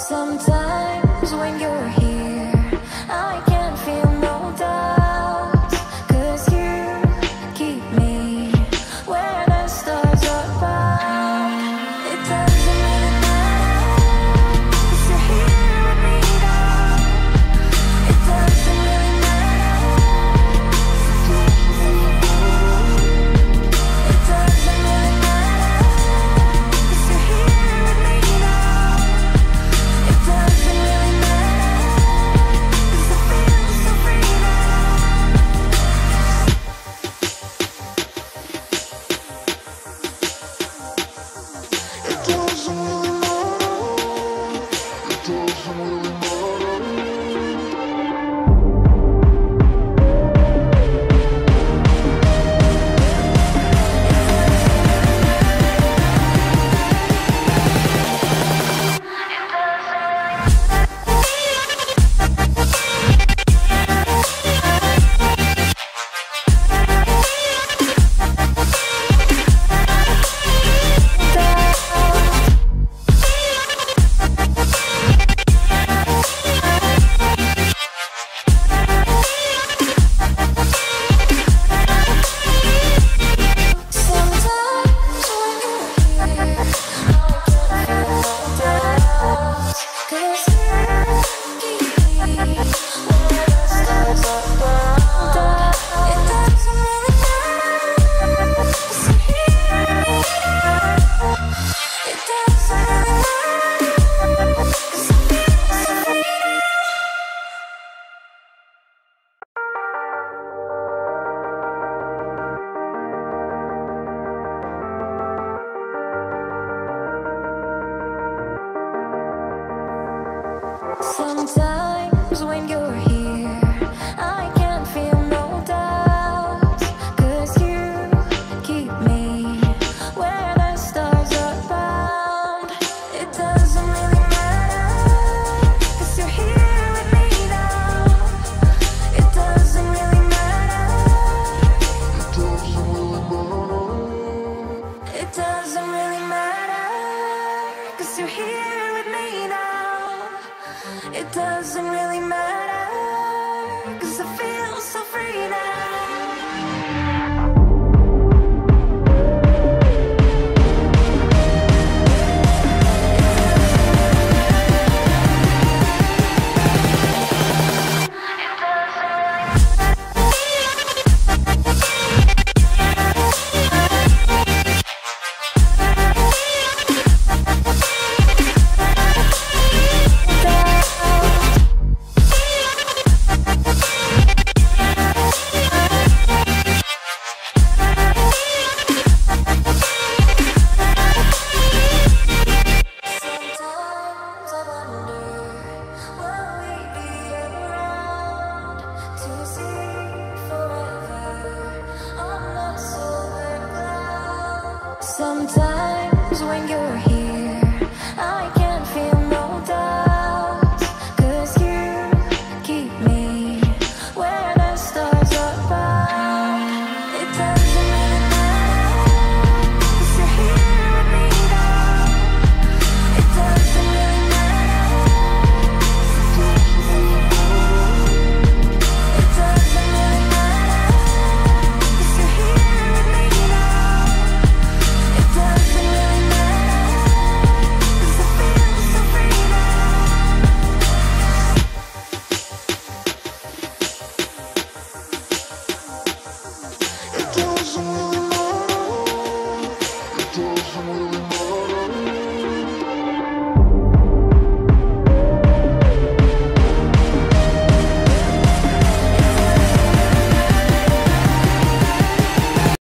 Sometimes when you're here, I can't feel no doubts, 'cause you keep me where the stars are bound. It doesn't really matter, 'cause you're here with me now. It doesn't really matter. It doesn't really matter, 'cause you're here with me now. It doesn't really matter, 'cause I feel so free now. It doesn't really matter. It doesn't really matter. Sometimes when you're here, I can't feel no doubts, 'cause you keep me where the stars are bound. It doesn't really matter, 'cause you're here with me now. It doesn't really matter. It doesn't really matter, 'cause you're here with me now. It doesn't really matter, 'cause I feel so free now. Sometimes when you're here